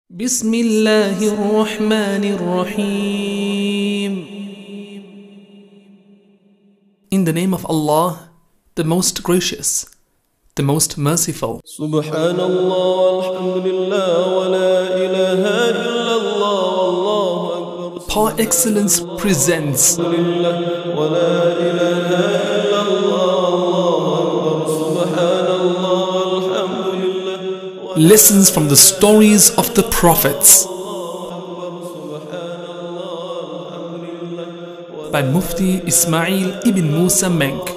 بسم الله الرحمن الرحيم. In the name of Allah, the most gracious, the most merciful. سبحان الله والحمد لله ولا إله إلا الله والله أكبر. Par excellence presents ولا إله إلا الله والله أكبر. سبحان الله والحمد لله lessons from the stories of the prophets by Mufti Ismail ibn Musa Menk.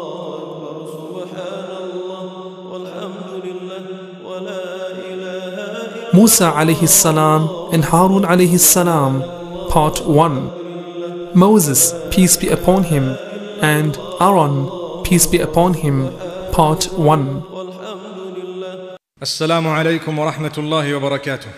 Musa alayhi salam and Haroon alayhi salam, Part 1. Moses, peace be upon him, and Aaron, peace be upon him, Part 1. السلام عليكم ورحمة الله وبركاته.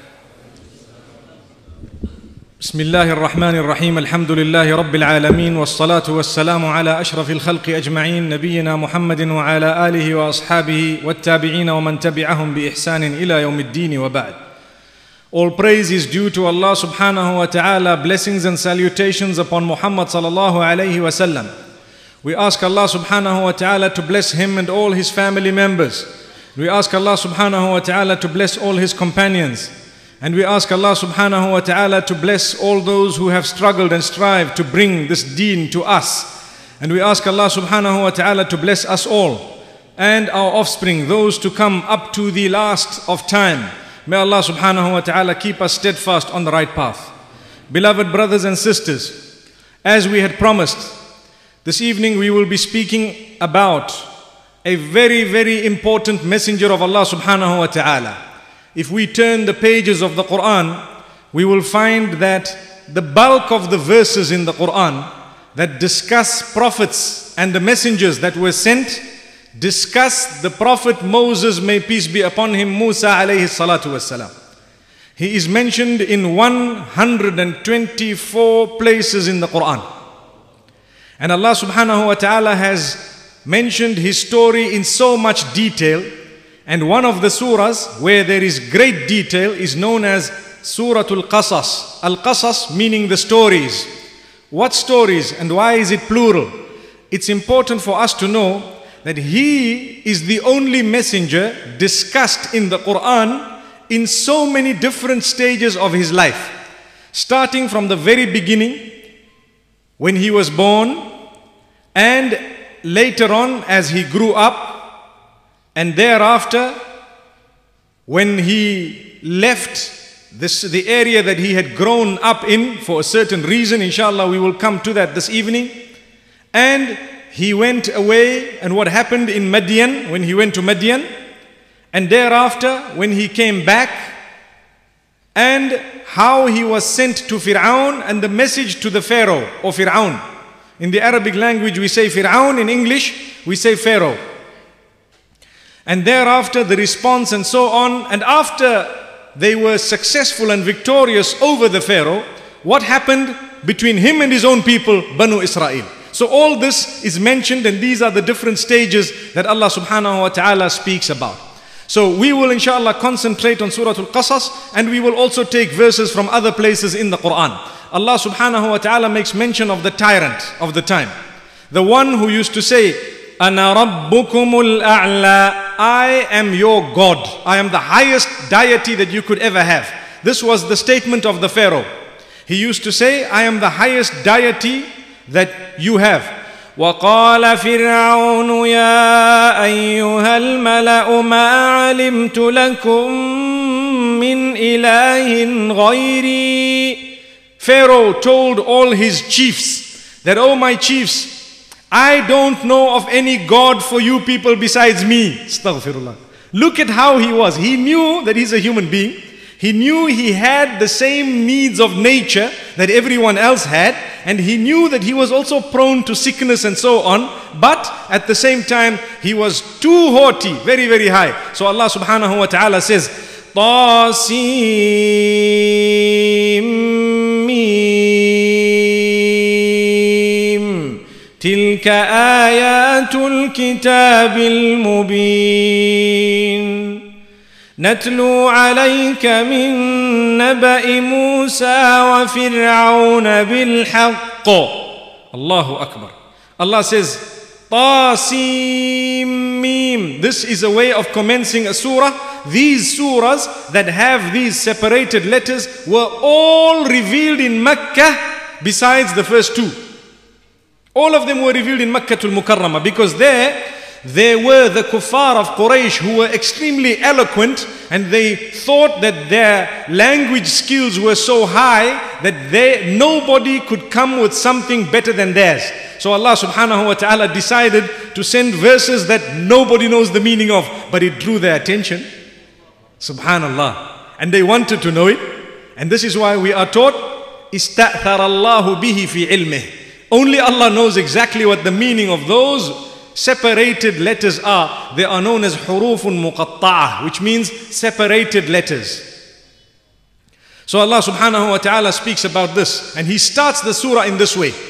بسم الله الرحمن الرحيم. الحمد لله رب العالمين، والصلاة والسلام على أشرف الخلق أجمعين، نبينا محمد وعلى آله وأصحابه والتابعين ومن تبعهم بإحسان إلى يوم الدين وبعد. All praise is due to Allah subhanahu wa ta'ala. Blessings and salutations upon Muhammad sallallahu alayhi wa sallam. We ask Allah subhanahu wa ta'ala to bless him and all his family members. We ask Allah subhanahu wa ta'ala to bless all his companions. And we ask Allah subhanahu wa ta'ala to bless all those who have struggled and strived to bring this deen to us. And we ask Allah subhanahu wa ta'ala to bless us all and our offspring, those to come up to the last of time. May Allah subhanahu wa ta'ala keep us steadfast on the right path. Beloved brothers and sisters, as we had promised, this evening we will be speaking about a very, very important messenger of Allah subhanahu wa ta'ala. If we turn the pages of the Quran, we will find that the bulk of the verses in the Quran that discuss prophets and the messengers that were sent discuss the prophet Moses, may peace be upon him, Musa alayhi salatu wassalam. He is mentioned in 124 places in the Quran. And Allah subhanahu wa ta'ala has mentioned his story in so much detail, and one of the surahs where there is great detail is known as Suratul Qasas. Al-Qasas meaning the stories. What stories and why is it plural? It's important for us to know that he is the only messenger discussed in the Quran in so many different stages of his life. Starting from the very beginning, when he was born, and later on as he grew up, and thereafter when he left the area that he had grown up in for a certain reason. Inshallah, we will come to that this evening. And he went away, and what happened in Madian when he went to Madian, and thereafter when he came back, and how he was sent to Fir'aun and the message to the Pharaoh or Fir'aun. In the Arabic language we say Fir'aun, in English we say Pharaoh. And thereafter the response and so on. And after they were successful and victorious over the Pharaoh, what happened between him and his own people, Banu Israel. So all this is mentioned, and these are the different stages that Allah subhanahu wa ta'ala speaks about. So we will inshallah concentrate on Surah Al-Qasas, and we will also take verses from other places in the Quran. Allah subhanahu wa ta'ala makes mention of the tyrant of the time. The one who used to say, Ana rabbukumul a'la, I am your God. I am the highest deity that you could ever have. This was the statement of the Pharaoh. He used to say, I am the highest deity that you have. وقال فرعون يا أيها الملأ ما علمت لكم من إله غيري. Pharaoh told all his chiefs that, oh my chiefs, I don't know of any God for you people besides me. Astaghfirullah. Look at how he was. He knew that he's a human being. He knew he had the same needs of nature that everyone else had, and he knew that he was also prone to sickness and so on, but at the same time he was too haughty, very, very high. So Allah subhanahu wa ta'ala says, Tasim Tilka ayatul kitabil mubin. نتلو عليك من نبأ موسى وفرعون بالحق. Allahu Akbar. Allah says, Tasim Mim. This is a way of commencing a surah. These surahs that have these separated letters were all revealed in Mecca besides the first two. All of them were revealed in Makkah al-Mukarramah, because there were the kuffar of Quraysh who were extremely eloquent, and they thought that their language skills were so high that nobody could come with something better than theirs. So Allah subhanahu wa ta'ala decided to send verses that nobody knows the meaning of, but it drew their attention. Subhanallah. And they wanted to know it. And this is why we are taught, إِسْتَأْثَرَ اللَّهُ بِهِ فِي عِلْمِهِ. Only Allah knows exactly what the meaning of those separated letters are. They are known as hurufun muqatta'ah, which means separated letters. So Allah subhanahu wa ta'ala speaks about this, and He starts the surah in this way.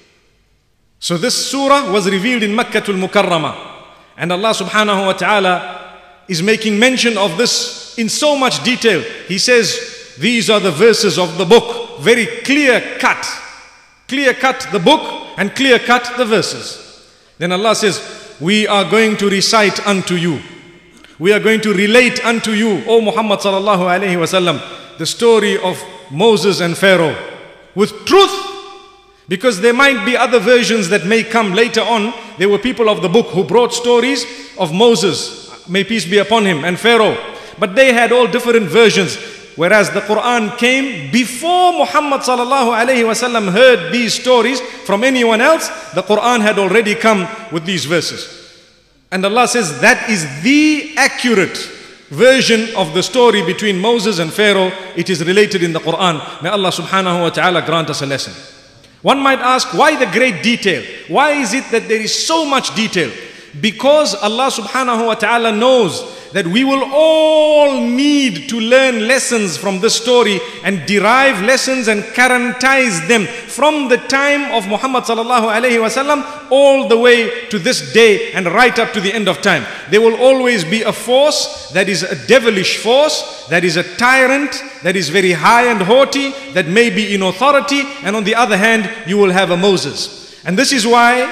So this surah was revealed in Makkah al-Mukarramah, and Allah subhanahu wa ta'ala is making mention of this in so much detail. He says, these are the verses of the book, very clear cut the book and clear cut the verses. Then Allah says, we are going to recite unto you, we are going to relate unto you, O Muhammad sallallahu alayhi wasallam, the story of Moses and Pharaoh with truth, because there might be other versions that may come later on. There were people of the book who brought stories of Moses, may peace be upon him, and Pharaoh, but they had all different versions. Whereas the Quran came before Muhammad sallallahu alayhi wasallam heard these stories from anyone else. The Quran had already come with these verses. And Allah says that is the accurate version of the story between Moses and Pharaoh. It is related in the Quran. May Allah subhanahu wa ta'ala grant us a lesson. One might ask, why the great detail? Why is it that there is so much detail? Because Allah subhanahu wa ta'ala knows that we will all need to learn lessons from this story and derive lessons and currentize them from the time of Muhammad sallallahu alayhi wasallam all the way to this day and right up to the end of time. There will always be a force that is a devilish force, that is a tyrant, that is very high and haughty, that may be in authority, and on the other hand you will have a Moses. And this is why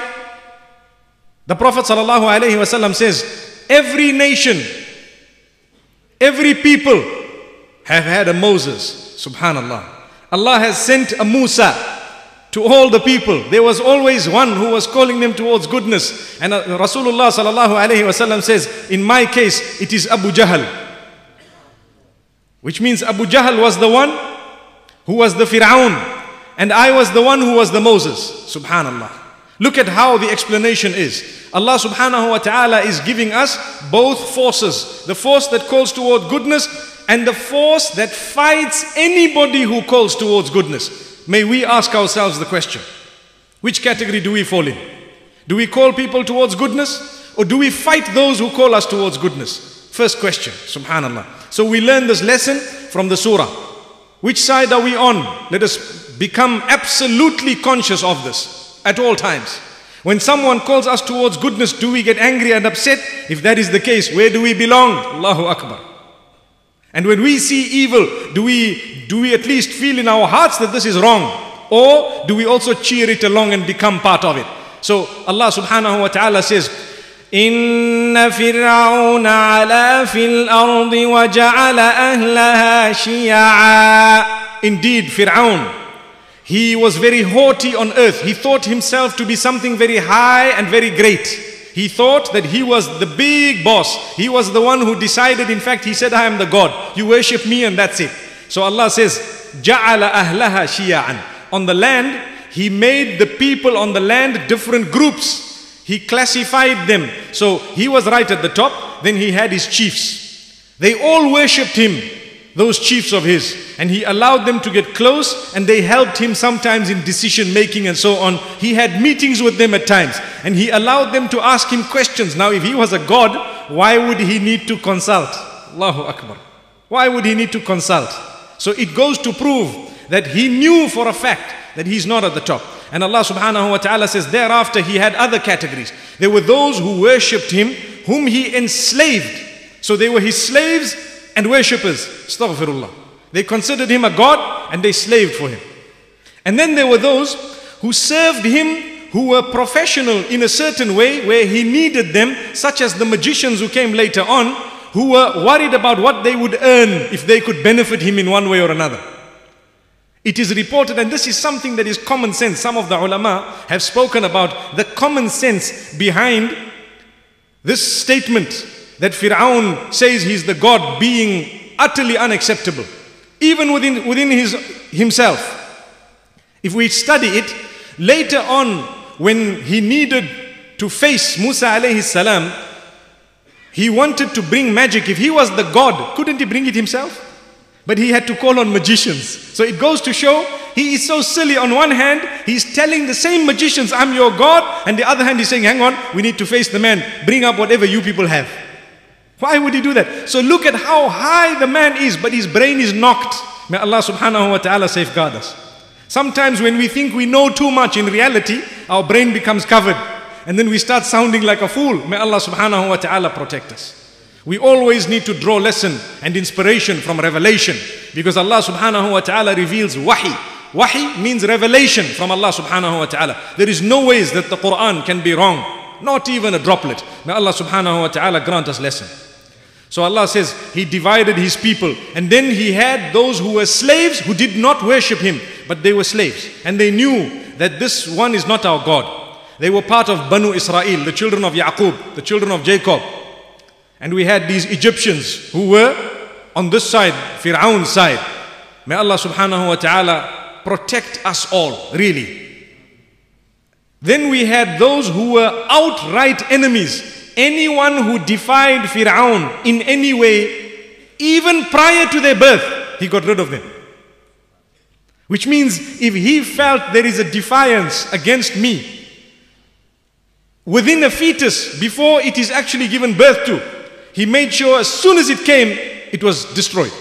the Prophet sallallahu alayhi wasallam says, every nation, every people have had a Moses. Subhanallah. Allah has sent a Musa to all the people. There was always one who was calling them towards goodness. And Rasulullah sallallahu alayhi wasallam says, in my case, it is Abu Jahl. Which means Abu Jahl was the one who was the Fir'aun, and I was the one who was the Moses. Subhanallah. Look at how the explanation is. Allah subhanahu wa ta'ala is giving us both forces. The force that calls toward goodness and the force that fights anybody who calls towards goodness. May we ask ourselves the question, which category do we fall in? Do we call people towards goodness, or do we fight those who call us towards goodness? First question, subhanallah. So we learn this lesson from the surah. Which side are we on? Let us become absolutely conscious of this at all times. When someone calls us towards goodness, do we get angry and upset? If that is the case, where do we belong? Allahu Akbar. And when we see evil, do we at least feel in our hearts that this is wrong? Or do we also cheer it along and become part of it? So Allah subhanahu wa ta'ala says, إِنَّ فِرْعَوْنَ عَلَا فِي الْأَرْضِ وَجَعَلَ أَهْلَهَا شِيَعًا. Indeed, Fir'aun, he was very haughty on earth. He thought himself to be something very high and very great. He thought that he was the big boss. He was the one who decided. In fact, he said, I am the God. You worship me and that's it. So Allah says, جَعَلَ أَهْلَهَا شِيَعًا. On the land, He made the people on the land different groups. He classified them. So He was right at the top. Then He had His chiefs. They all worshipped Him, those chiefs of His. And He allowed them to get close, and they helped Him sometimes in decision making and so on. He had meetings with them at times, and He allowed them to ask Him questions. Now if He was a God, why would He need to consult? Allahu Akbar. Why would He need to consult? So it goes to prove that He knew for a fact that He's not at the top. And Allah subhanahu wa ta'ala says, thereafter He had other categories. There were those who worshipped Him, whom He enslaved. So they were His slaves, and worshippers. Astaghfirullah. They considered him a god and they slaved for him. And then there were those who served him, who were professional in a certain way where he needed them, such as the magicians who came later on, who were worried about what they would earn if they could benefit him in one way or another. It is reported, and this is something that is common sense. Some of the ulama have spoken about the common sense behind this statement that Fir'aun says he's the God, being utterly unacceptable, even within himself. If we study it, later on when he needed to face Musa alayhi salam, he wanted to bring magic. If he was the God, couldn't he bring it himself? But he had to call on magicians. So it goes to show he is so silly. On one hand, he's telling the same magicians, I'm your God. And the other hand, he's saying, hang on, we need to face the man. Bring up whatever you people have. Why would he do that? So look at how high the man is, but his brain is knocked. May Allah subhanahu wa ta'ala safeguard us. Sometimes when we think we know too much, in reality, our brain becomes covered. And then we start sounding like a fool. May Allah subhanahu wa ta'ala protect us. We always need to draw lesson and inspiration from revelation, because Allah subhanahu wa ta'ala reveals wahi. Wahi means revelation from Allah subhanahu wa ta'ala. There is no ways that the Quran can be wrong, not even a droplet. May Allah subhanahu wa ta'ala grant us lesson. So Allah says he divided his people, and then he had those who were slaves who did not worship him, but they were slaves, and they knew that this one is not our God. They were part of Banu Israel, the children of Yaqub, the children of Jacob. And we had these Egyptians who were on this side, Fir'aun's side. May Allah subhanahu wa ta'ala protect us all, really. Then we had those who were outright enemies. Anyone who defied Fir'aun in any way, even prior to their birth, he got rid of them. Which means if he felt there is a defiance against me, within a fetus, before it is actually given birth to, he made sure as soon as it came, it was destroyed.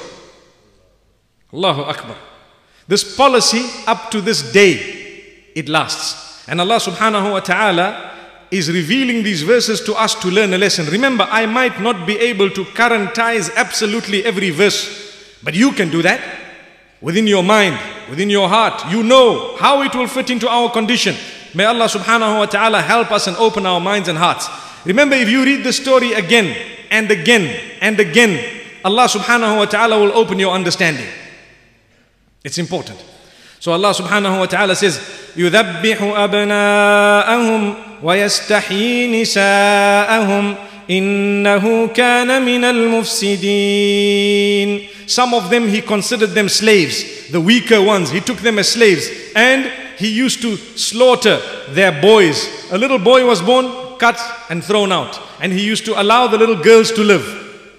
Allahu Akbar. This policy up to this day, it lasts. And Allah subhanahu wa ta'ala is revealing these verses to us to learn a lesson. Remember, I might not be able to currentize absolutely every verse, but you can do that within your mind, within your heart. You know how it will fit into our condition. May Allah subhanahu wa ta'ala help us and open our minds and hearts. Remember, if you read the story again and again and again, Allah subhanahu wa ta'ala will open your understanding. It's important. So Allah subhanahu wa ta'ala says, يُذَبِّحُ أَبْنَاءَهُمْ وَيَسْتَحْيِي نِسَاءَهُمْ إِنَّهُ كَانَ مِنَ الْمُفْسِدِينَ. Some of them he considered them slaves, the weaker ones. He took them as slaves, and he used to slaughter their boys. A little boy was born, cut and thrown out. And he used to allow the little girls to live.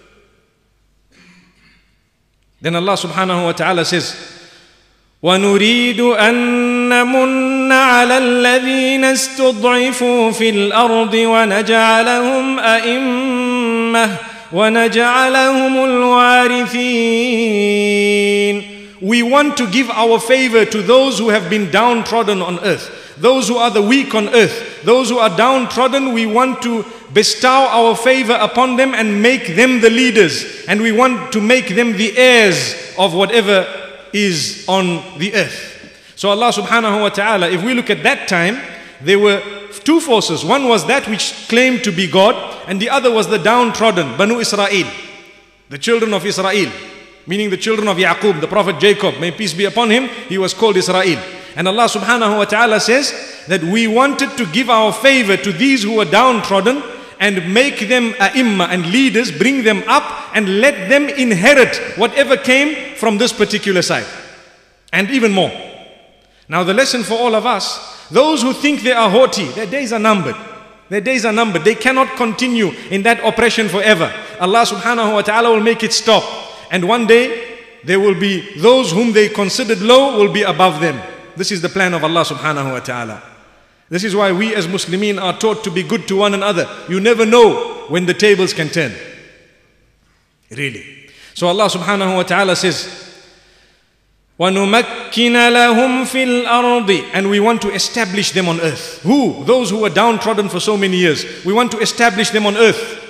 Then Allah subhanahu wa ta'ala says, وَنُرِيدُ أَن نَّمُنَّ عَلَى الَّذِينَ اسْتُضْعِفُوا فِي الْأَرْضِ وَنَجْعَلَهُمْ أَئِمَّةً وَنَجْعَلَهُمُ الْوَارِثِينَ. We want to give our favor to those who have been downtrodden on earth. Those who are the weak on earth, those who are downtrodden, we want to bestow our favor upon them and make them the leaders. And we want to make them the heirs of whatever is on the earth. So Allah subhanahu wa ta'ala, if we look at that time, there were two forces. One was that which claimed to be God, and the other was the downtrodden, Banu Israel, the children of Israel, meaning the children of Yaqub, the prophet Jacob, may peace be upon him, he was called Israel. And Allah subhanahu wa ta'ala says that we wanted to give our favor to these who were downtrodden and make them ai*imma and leaders, bring them up and let them inherit whatever came from this particular side. And even more. Now the lesson for all of us, those who think they are haughty, their days are numbered. Their days are numbered. They cannot continue in that oppression forever. Allah subhanahu wa ta'ala will make it stop. And one day there will be those whom they considered low will be above them. This is the plan of Allah subhanahu wa ta'ala. This is why we as Muslimin are taught to be good to one another. You never know when the tables can turn. Really. So Allah subhanahu wa ta'ala says, وَنُمَكِّنَ لَهُمْ فِي الْأَرْضِ. And we want to establish them on earth. Who? Those who were downtrodden for so many years. We want to establish them on earth.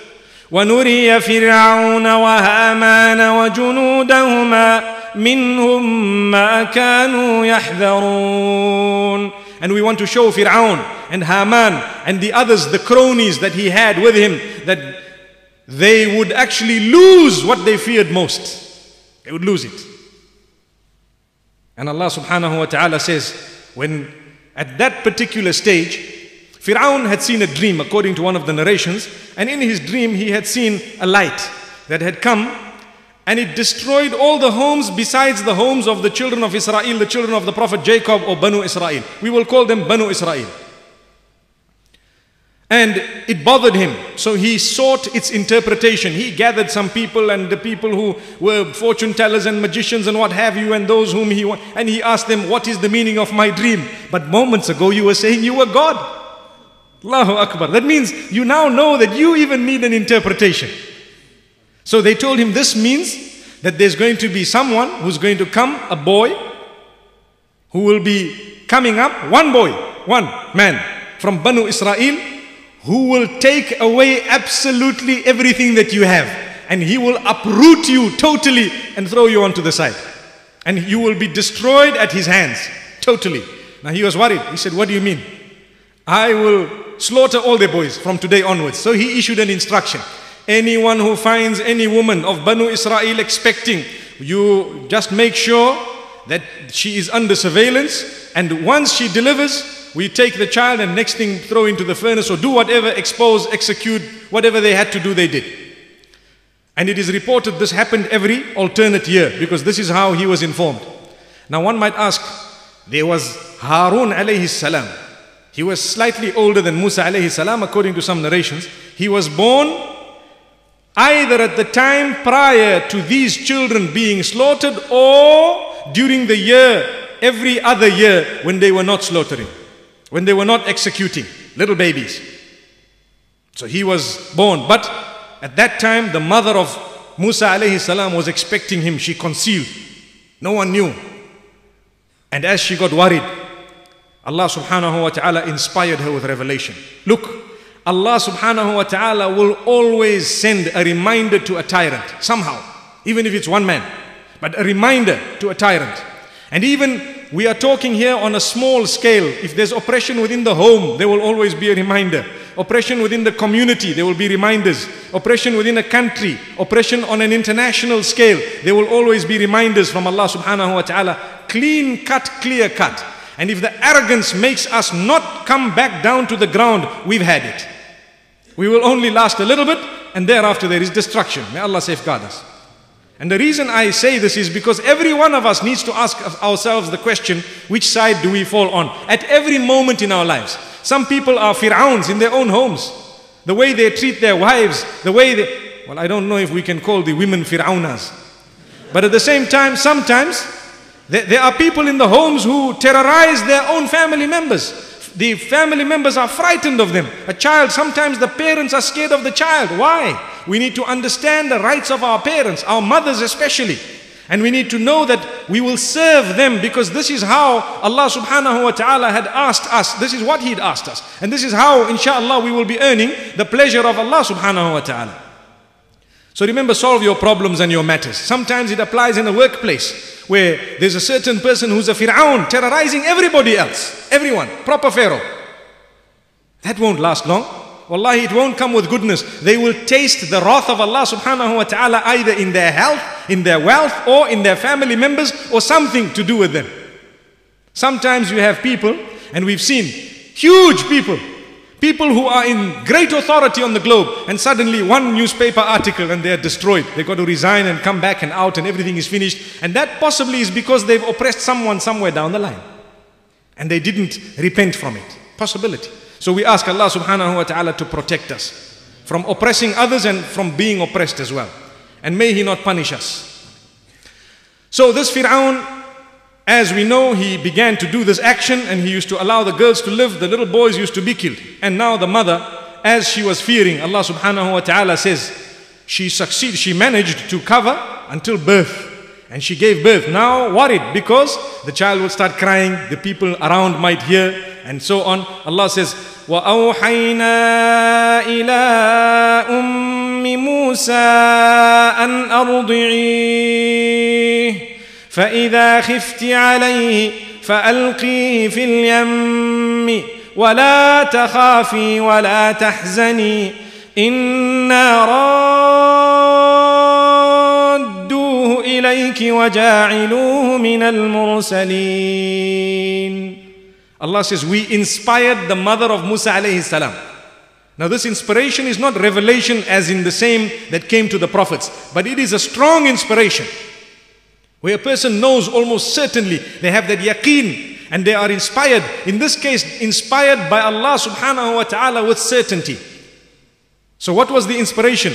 وَنُرِيَ فِرْعَوْنَ وَهَامَانَ وَجُنُودَهُمَا مِنْهُمْ مَا كَانُوا يَحْذَرُونَ. And we want to show Fir'aun and Haman and the others, the cronies that he had with him, that they would actually lose what they feared most. They would lose it. And Allah subhanahu wa ta'ala says, when at that particular stage, Fir'aun had seen a dream according to one of the narrations, and in his dream he had seen a light that had come and it destroyed all the homes besides the homes of the children of Israel, the children of the Prophet Jacob, or Banu Israel. We will call them Banu Israel. And it bothered him, so he sought its interpretation. He gathered some people, and the people who were fortune tellers and magicians and what have you, and those whom and he asked them, what is the meaning of my dream? But moments ago you were saying you were God. Allahu Akbar. That means you now know that you even need an interpretation. So they told him, this means that there's going to be someone who's going to come, a boy, who will be coming up, one boy, one man from Banu Israel, who will take away absolutely everything that you have. And he will uproot you totally and throw you onto the side. And you will be destroyed at his hands, totally. Now he was worried. He said, what do you mean? I will slaughter all the boys from today onwards. So he issued an instruction. Anyone who finds any woman of Banu Israel expecting, you just make sure that she is under surveillance, and once she delivers, we take the child and next thing throw into the furnace, or do whatever, expose, execute, whatever they had to do, they did. And it is reported this happened every alternate year, because this is how he was informed. Now one might ask, there was Haroon alayhi salam. He was slightly older than Musa alayhi salam according to some narrations. He was born either at the time prior to these children being slaughtered, or during the year, every other year, when they were not slaughtering, when they were not executing little babies. So he was born, but at that time the mother of Musa alayhi salam was expecting him. She conceived. No one knew. And as she got worried, Allah subhanahu wa ta'ala inspired her with revelation. Look, Allah subhanahu wa ta'ala will always send a reminder to a tyrant, somehow, even if it's one man, but a reminder to a tyrant. And even we are talking here on a small scale. If there's oppression within the home, there will always be a reminder. Oppression within the community, there will be reminders. Oppression within a country, oppression on an international scale, there will always be reminders from Allah subhanahu wa ta'ala. Clean cut, clear cut. And if the arrogance makes us not come back down to the ground, we've had it. We will only last a little bit, and thereafter there is destruction. May Allah safeguard us. And the reason I say this is because every one of us needs to ask ourselves the question, which side do we fall on? At every moment in our lives. Some people are Fir'auns in their own homes. The way they treat their wives, the way they... Well, I don't know if we can call the women Fir'aunas. But at the same time, sometimes there are people in the homes who terrorize their own family members. The family members are frightened of them. A child, sometimes the parents are scared of the child. Why? We need to understand the rights of our parents, our mothers especially. And we need to know that we will serve them, because this is how Allah subhanahu wa ta'ala had asked us. This is what He had asked us. And this is how, inshallah, we will be earning the pleasure of Allah subhanahu wa ta'ala. So remember, solve your problems and your matters. Sometimes it applies in a workplace where there's a certain person who's a Fir'aun, terrorizing everybody else, everyone, proper Pharaoh. That won't last long. Wallahi, it won't come with goodness. They will taste the wrath of Allah subhanahu wa ta'ala either in their health, in their wealth, or in their family members, or something to do with them. Sometimes you have people, and we've seen huge people who are in great authority on the globe, and suddenly one newspaper article and they are destroyed. They've got to resign and come back and out, and everything is finished. And that possibly is because they've oppressed someone somewhere down the line, and they didn't repent from it. Possibility. So we ask Allah subhanahu wa ta'ala to protect us from oppressing others and from being oppressed as well. And may He not punish us. So this Fir'aun, as we know, he began to do this action, and he used to allow the girls to live, the little boys used to be killed. And now the mother, as she was fearing, Allah subhanahu wa ta'ala says, she managed to cover until birth. And she gave birth, now worried because the child will start crying, the people around might hear, and so on. Allah says, وَأَوْحَيْنَا إِلَىٰ أُمِّ موسى أن أرضعيه فإذا خفت عليه فألقيه في اليم ولا تخافي ولا تحزني إنا رادوه إليك وجاعلوه من المرسلين. Allah says, we inspired the mother of Musa alayhi salam. Now this inspiration is not revelation as in the same that came to the prophets, but it is a strong inspiration where a person knows almost certainly, they have that yaqeen and they are inspired, in this case inspired by Allah subhanahu wa ta'ala with certainty. So what was the inspiration?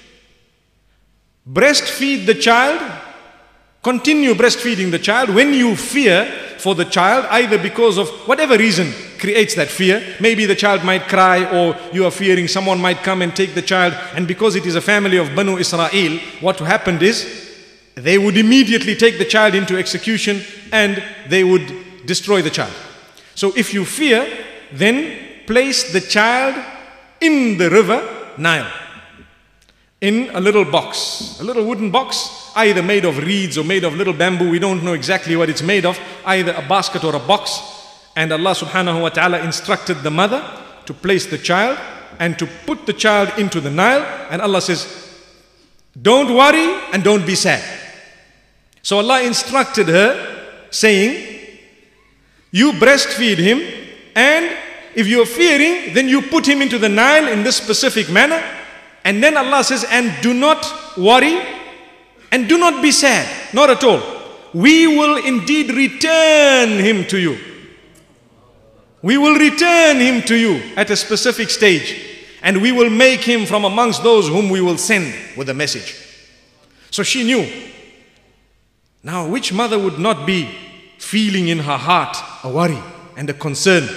Breastfeed the child, continue breastfeeding the child when you fear for the child, either because of whatever reason creates that fear. Maybe the child might cry, or you are fearing someone might come and take the child, and because it is a family of Banu Israel, what happened is they would immediately take the child into execution and they would destroy the child. So if you fear, then place the child in the river Nile, in a little box, a little wooden box, either made of reeds or made of little bamboo. We don't know exactly what it's made of, either a basket or a box. And Allah subhanahu wa ta'ala instructed the mother to place the child and to put the child into the Nile. And Allah says, don't worry and don't be sad. So Allah instructed her saying, you breastfeed him, and if you're fearing, then you put him into the Nile in this specific manner. And then Allah says, and do not worry and do not be sad, not at all. We will indeed return him to you. We will return him to you at a specific stage, and we will make him from amongst those whom we will send with a message. So she knew. Now, which mother would not be feeling in her heart a worry and a concern?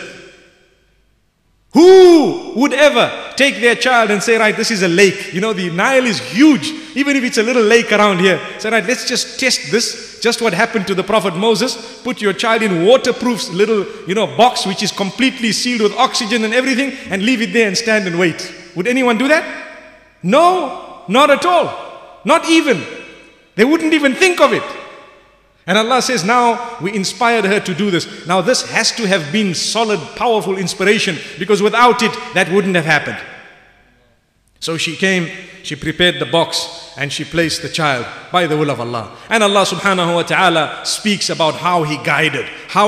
Who would ever take their child and say, right, this is a lake. You know, the Nile is huge. Even if it's a little lake around here. Say, right, let's just test this. Just what happened to the Prophet Moses. Put your child in waterproof little, box which is completely sealed with oxygen and everything, and leave it there and stand and wait. Would anyone do that? No, not at all. Not even. They wouldn't even think of it. And Allah says, now we inspired her to do this. Now this has to have been solid, powerful inspiration, because without it, that wouldn't have happened. So she came, she prepared the box, and she placed the child by the will of Allah. And Allah subhanahu wa ta'ala speaks about how He guided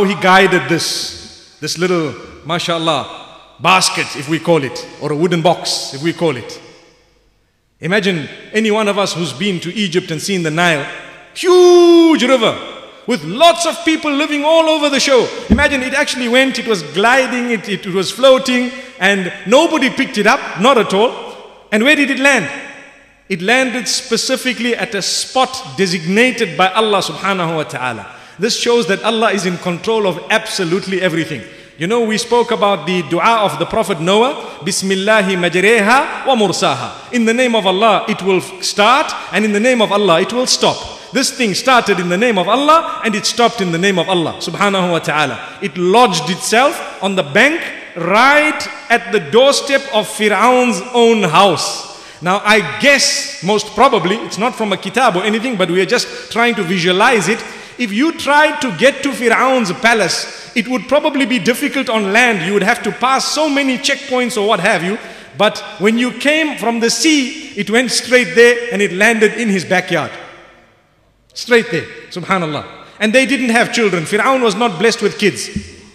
this little, mashallah, basket, if we call it, or a wooden box, if we call it. Imagine any one of us who's been to Egypt and seen the Nile. Huge river with lots of people living all over the shore. Imagine it actually went, it was gliding, it was floating, and nobody picked it up, not at all. And where did it land? It landed specifically at a spot designated by Allah subhanahu wa ta'ala. This shows that Allah is in control of absolutely everything. You know, we spoke about the dua of the Prophet Noah, Bismillahi majreha wa mursaha. In the name of Allah it will start, and in the name of Allah it will stop. This thing started in the name of Allah and it stopped in the name of Allah subhanahu wa ta'ala. It lodged itself on the bank right at the doorstep of Fir'aun's own house. Now I guess, most probably, it's not from a kitab or anything, but we are just trying to visualize it. If you tried to get to Fir'aun's palace, it would probably be difficult on land. You would have to pass so many checkpoints or what have you. But when you came from the sea, it went straight there and it landed in his backyard. Straight there, subhanallah. And they didn't have children. Fir'aun was not blessed with kids.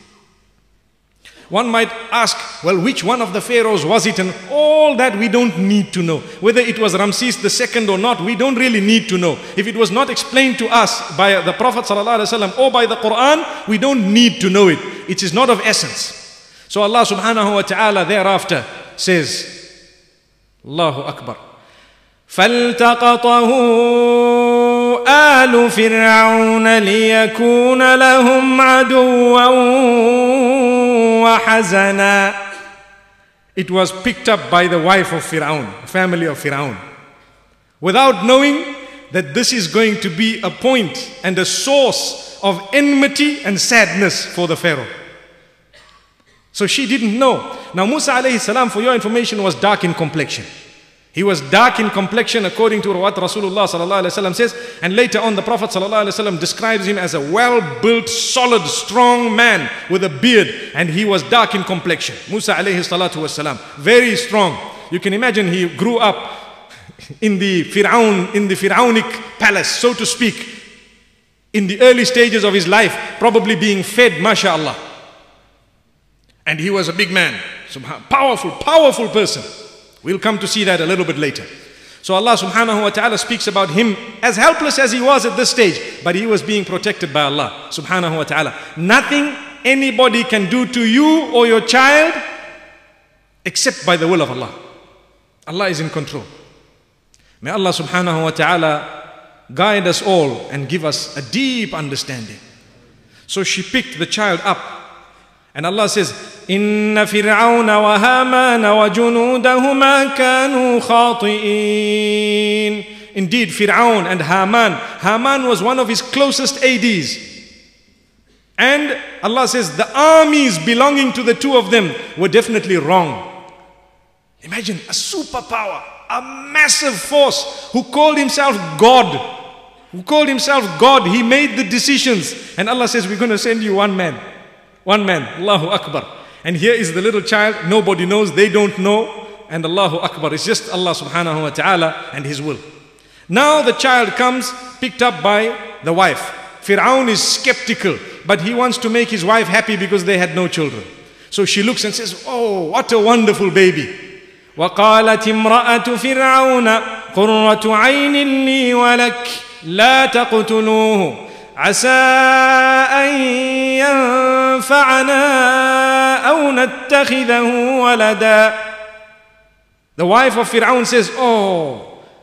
One might ask, well, which one of the pharaohs was it? And all that we don't need to know. Whether it was Ramses II or not, we don't really need to know. If it was not explained to us by the Prophet ﷺ or by the Quran, we don't need to know it. It is not of essence. So Allah subhanahu wa ta'ala thereafter says, Allahu Akbar. فَالْتَقَطَهُ آل فرعون ليكون لهم عدوا وحزنا. It was picked up by the wife of Fir'aun, family of Fir'aun, without knowing that this is going to be a point and a source of enmity and sadness for the Pharaoh. So she didn't know. Now Musa alayhi salam, for your information, was dark in complexion. He was dark in complexion according to what Rasulullah sallallahu alaihi wasallam says. And later on the Prophet sallallahu alaihi wasallam describes him as a well-built, solid, strong man with a beard. And he was dark in complexion. Musa alayhi salatu wasalam. Very strong. You can imagine he grew up in the Fir'aunic palace, so to speak. In the early stages of his life, probably being fed, mashaAllah. And he was a big man. Powerful person. We'll come to see that a little bit later. So Allah subhanahu wa ta'ala speaks about him as helpless as he was at this stage, but he was being protected by Allah subhanahu wa ta'ala. Nothing anybody can do to you or your child except by the will of Allah. Allah is in control. May Allah subhanahu wa ta'ala guide us all and give us a deep understanding. So she picked the child up, and Allah says, Inna Fir'auna wa Hamana wa junudahuma kanu khati'in. Indeed, Fir'aun and Haman was one of his closest ADs. And Allah says the armies belonging to the two of them were definitely wrong. Imagine a superpower, a massive force who called himself God. He made the decisions. And Allah says, we're going to send you one man. Allahu Akbar. And here is the little child. Nobody knows. They don't know. And Allahu Akbar. It's just Allah subhanahu wa ta'ala and His will. Now the child comes picked up by the wife. Fir'aun is skeptical, but he wants to make his wife happy because they had no children. So she looks and says, oh, what a wonderful baby. وَقَالَتِ امْرَأَةُ فِرْعَوْنَ قُرَّةُ عَيْنٍ لِي وَلَكَ لَا تَقْتُلُوهُ عَسَىٰ أَن يَنفَعَنَا أَوْ نَتَّخِذَهُ وَلَدًا. The wife of Fir'aun says, oh,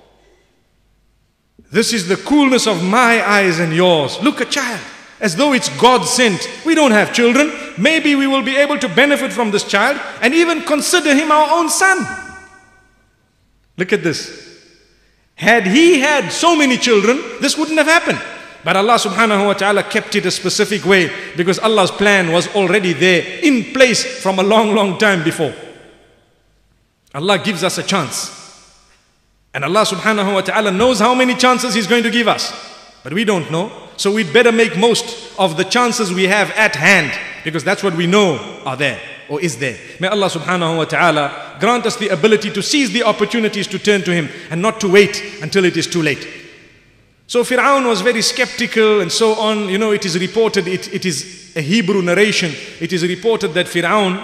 this is the coolness of my eyes and yours. Look, a child, as though it's God sent. We don't have children. Maybe we will be able to benefit from this child and even consider him our own son. Look at this. Had he had so many children, this wouldn't have happened. But Allah subhanahu wa ta'ala kept it a specific way because Allah's plan was already there in place from a long time before. Allah gives us a chance. And Allah subhanahu wa ta'ala knows how many chances He's going to give us. But we don't know. So we'd better make most of the chances we have at hand, because that's what we know are there or is there. May Allah subhanahu wa ta'ala grant us the ability to seize the opportunities to turn to Him and not to wait until it is too late. So Fir'aun was very skeptical and so on. You know, it is reported, it is a Hebrew narration. It is reported that Fir'aun,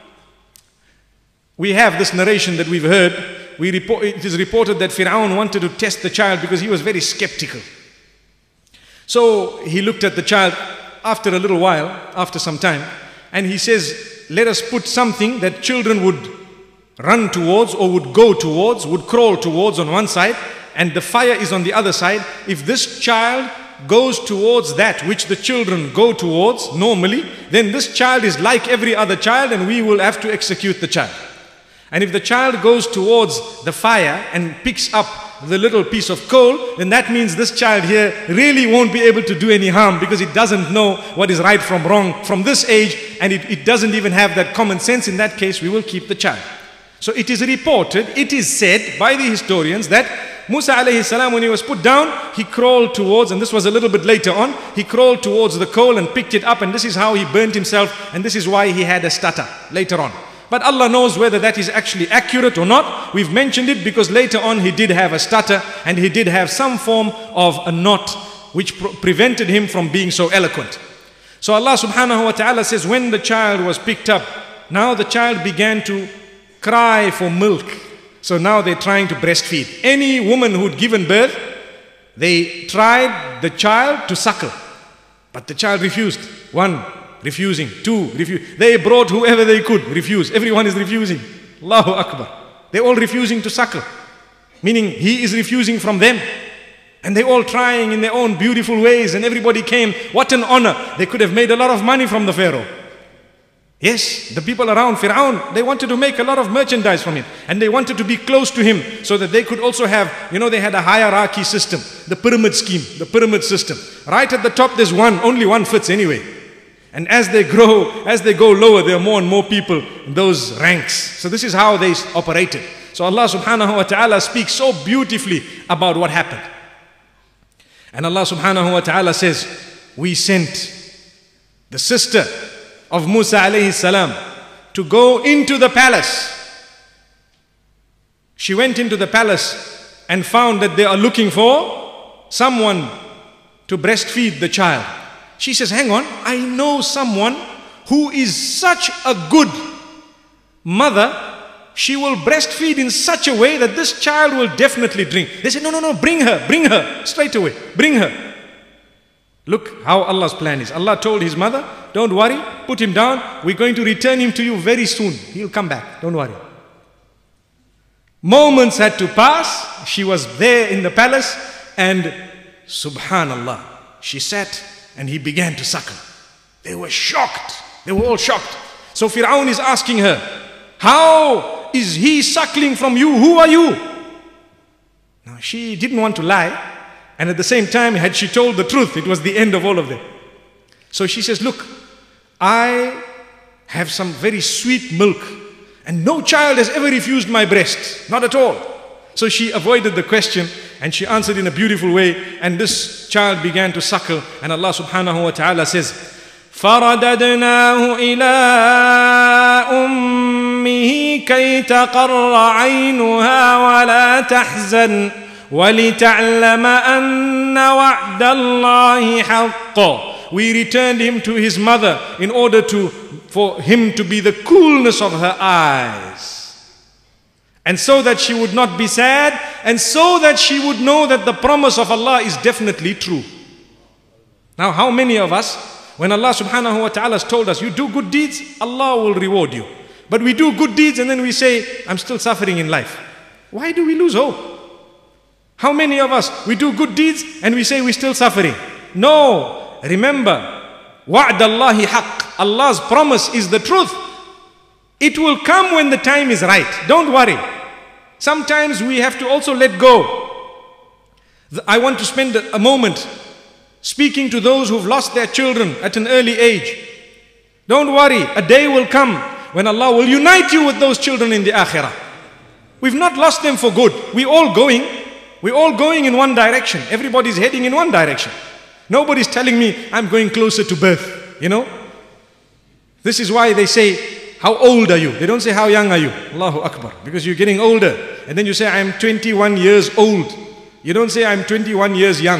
we have this narration that we've heard. It is reported that Fir'aun wanted to test the child because he was very skeptical. So he looked at the child after a little while, after some time, and he says, let us put something that children would run towards or would go towards, would crawl towards on one side, and the fire is on the other side. If this child goes towards that which the children go towards normally, then this child is like every other child and we will have to execute the child. And if the child goes towards the fire and picks up the little piece of coal, then that means this child here really won't be able to do any harm because it doesn't know what is right from wrong from this age, and it doesn't even have that common sense. In that case, we will keep the child. So it is reported, it is said by the historians that Musa alayhi salam, when he was put down, he crawled towards, and this was a little bit later on, he crawled towards the coal and picked it up, and this is how he burnt himself, and this is why he had a stutter later on. But Allah knows whether that is actually accurate or not. We've mentioned it because later on he did have a stutter and he did have some form of a knot which prevented him from being so eloquent. So Allah subhanahu wa ta'ala says, when the child was picked up, now the child began to cry for milk. So now they're trying to breastfeed. Any woman who'd given birth, they tried the child to suckle. But the child refused. One, refusing. Two, refuse. They brought whoever they could, refuse. Everyone is refusing. Allahu Akbar. They're all refusing to suckle. Meaning he is refusing from them. And they're all trying in their own beautiful ways, and everybody came. What an honor. They could have made a lot of money from the Pharaoh. Yes, the people around Fir'aun, they wanted to make a lot of merchandise from him. And they wanted to be close to him so that they could also have, you know, they had a hierarchy system. The pyramid scheme, the pyramid system. Right at the top there's one, only one fits anyway. And as they go lower, there are more and more people in those ranks. So this is how they operated. So Allah subhanahu wa ta'ala speaks so beautifully about what happened. And Allah subhanahu wa ta'ala says, we sent the sister of Musa alayhi salam to go into the palace. She went into the palace and found that they are looking for someone to breastfeed the child. She says, hang on, I know someone who is such a good mother. She will breastfeed in such a way that this child will definitely drink. They said, no, bring her, straight away, bring her. Look how Allah's plan is. Allah told his mother, don't worry, put him down. We're going to return him to you very soon. He'll come back, don't worry. Moments had to pass. She was there in the palace and subhanallah, she sat and he began to suckle. They were shocked. They were all shocked. So Fir'aun is asking her, how is he suckling from you? Who are you? Now she didn't want to lie. And at the same time, had she told the truth, it was the end of all of them. So she says, look, I have some very sweet milk and no child has ever refused my breast. Not at all. So she avoided the question and she answered in a beautiful way. And this child began to suckle. And Allah subhanahu wa ta'ala says, فَرَدَدْنَاهُ إِلَىٰ أُمِّهِ كَيْ تَقَرَّ عَيْنُهَا وَلَا تَحْزَنْ وَلِتَعْلَمَ أَنَّ وَعْدَ اللَّهِ حَقٌّ. We returned him to his mother in order for him to be the coolness of her eyes. And so that she would not be sad, and so that she would know that the promise of Allah is definitely true. Now how many of us, when Allah subhanahu wa ta'ala has told us, you do good deeds, Allah will reward you. But we do good deeds and then we say, I'm still suffering in life. Why do we lose hope? How many of us, we do good deeds and we say we're still suffering? No, remember, وَعْدَ اللَّهِ حَقٌّ. Allah's promise is the truth. It will come when the time is right. Don't worry. Sometimes we have to also let go. I want to spend a moment speaking to those who've lost their children at an early age. Don't worry, a day will come when Allah will unite you with those children in the akhirah. We've not lost them for good. We're all going in one direction. Everybody's heading in one direction. Nobody's telling me I'm going closer to birth, you know. This is why they say, how old are you? They don't say how young are you. Allahu Akbar. Because you're getting older. And then you say I'm 21 years old. You don't say I'm 21 years young.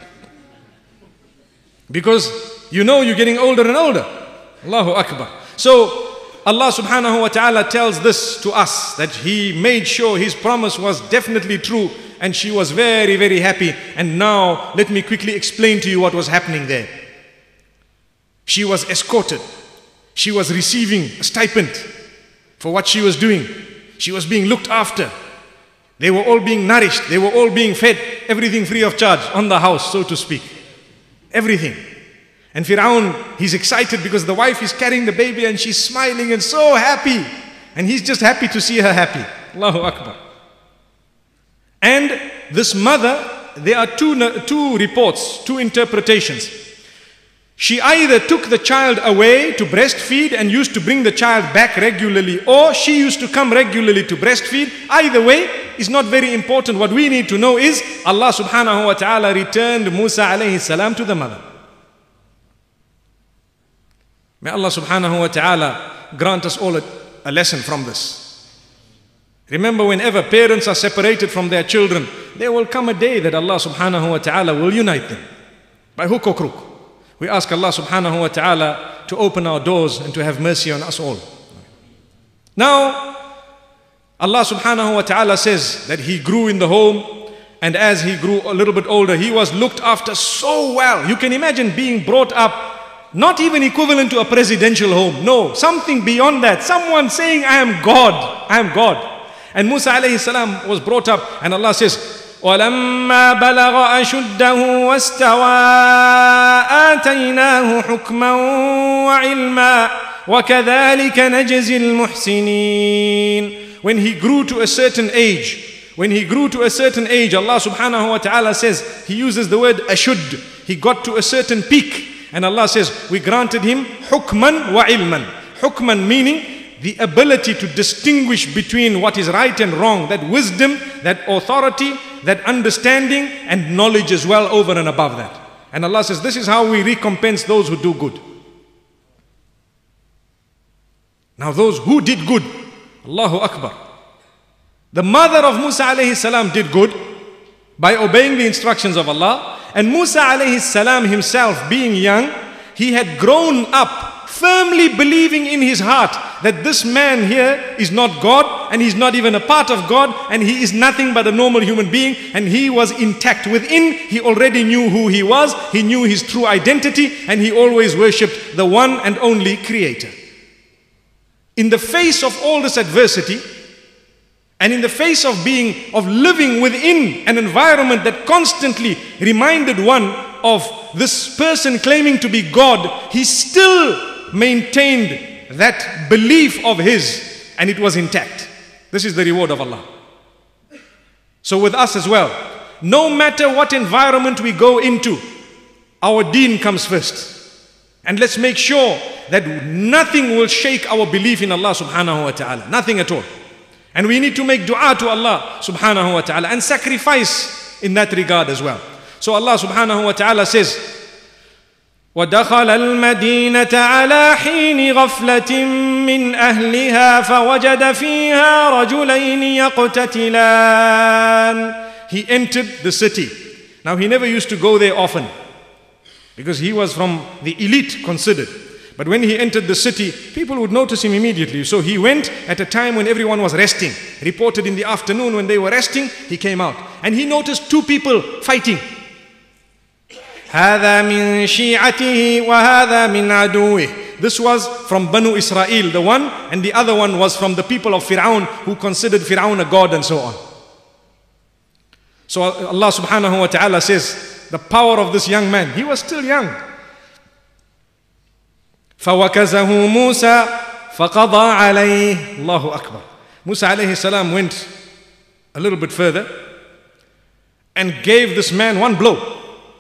Because you know you're getting older and older. Allahu Akbar. So Allah subhanahu wa ta'ala tells this to us, that He made sure His promise was definitely true, and she was very, very happy. And now let me quickly explain to you what was happening there. She was escorted. She was receiving a stipend for what she was doing. She was being looked after. They were all being nourished. They were all being fed. Everything free of charge on the house, so to speak. Everything. And Fir'aun, he's excited because the wife is carrying the baby and she's smiling and so happy. And he's just happy to see her happy. Allahu Akbar. And this mother, there are two reports, two interpretations. She either took the child away to breastfeed and used to bring the child back regularly, or she used to come regularly to breastfeed. Either way is not very important. What we need to know is Allah subhanahu wa ta'ala returned Musa alayhi salam to the mother. May Allah subhanahu wa ta'ala grant us all a lesson from this. Remember, whenever parents are separated from their children, there will come a day that Allah subhanahu wa ta'ala will unite them. By hook or crook. We ask Allah subhanahu wa ta'ala to open our doors and to have mercy on us all. Now, Allah subhanahu wa ta'ala says that he grew in the home, and as he grew a little bit older, he was looked after so well. You can imagine being brought up, not even equivalent to a presidential home. No, something beyond that. Someone saying, I am God. I am God. And Musa alayhi salam was brought up, and Allah says, وَلَمَّا بَلَغَ أَشُدَّهُ وَاسْتَوَىٰ آتَيْنَاهُ حُكْمًا وَعِلْمًا وَكَذَلِكَ نَجْزِي الْمُحْسِنِينَ. When he grew to a certain age, Allah subhanahu wa ta'ala says, he uses the word ashud. He got to a certain peak. And Allah says, we granted him hukman wa ilman. Hukman meaning the ability to distinguish between what is right and wrong, that wisdom, that authority, that understanding and knowledge as well over and above that. And Allah says, this is how we recompense those who do good. Now those who did good, Allahu Akbar. The mother of Musa alayhi salam did good by obeying the instructions of Allah. And Musa alayhi salam himself, being young, he had grown up firmly believing in his heart that this man here is not God and he's not even a part of God and he is nothing but a normal human being, and he was intact within. He already knew who he was, he knew his true identity, and he always worshipped the one and only Creator. In the face of all this adversity, and in the face of living within an environment that constantly reminded one of this person claiming to be God, he still maintained that belief of his, and it was intact. This is the reward of Allah. So with us as well, no matter what environment we go into, our deen comes first. And let's make sure that nothing will shake our belief in Allah subhanahu wa ta'ala. Nothing at all. And we need to make dua to Allah subhanahu wa ta'ala and sacrifice in that regard as well. So Allah subhanahu wa ta'ala says, وَدَخَلَ الْمَدِينَةَ عَلَى حِينِ غَفْلَةٍ مِّنْ أَهْلِهَا فَوَجَدَ فِيهَا رَجُلَيْنِ يَقْتَتِلَانِ. He entered the city. Now he never used to go there often because he was from the elite considered. But when he entered the city, people would notice him immediately. So he went at a time when everyone was resting. Reported in the afternoon when they were resting, he came out. And he noticed two people fighting. هَذَا مِنْ شِيعَتِهِ وَهَذَا مِنْ عَدُوِهِ. This was from Banu Israel, the one, and the other one was from the people of Fir'aun, who considered Fir'aun a god and so on. So Allah subhanahu wa ta'ala says, the power of this young man, he was still young. فَوَكَزَهُ مُوسَى فَقَضَى عَلَيْهِ. Allahu Akbar. Musa alayhi salam went a little bit further and gave this man one blow.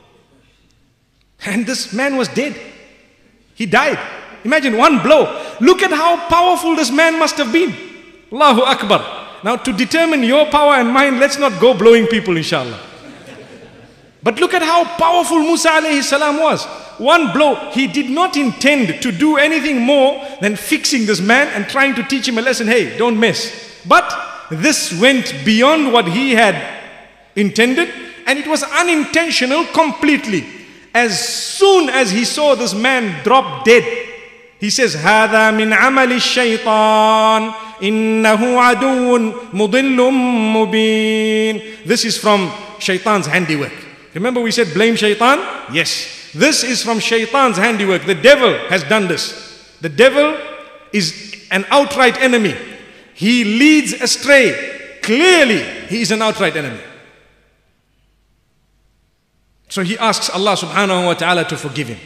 And this man was dead. He died. Imagine one blow. Look at how powerful this man must have been. Allahu Akbar. Now to determine your power and mine, let's not go blowing people, inshallah. But look at how powerful Musa alayhi salam was. One blow. He did not intend to do anything more than fixing this man and trying to teach him a lesson. Hey, don't mess. But this went beyond what he had intended, and it was unintentional completely. As soon as he saw this man drop dead, he says, هَذَا مِنْ عَمَلِ الشَّيْطَانِ إِنَّهُ عَدُوٌ مُضِلٌّ مُبِينٌ. This is from Shaitan's handiwork. Remember we said blame Shaitan? Yes. This is from Shaitan's handiwork. The devil has done this. The devil is an outright enemy. He leads astray. Clearly, he is an outright enemy. So he asks Allah subhanahu wa ta'ala to forgive him.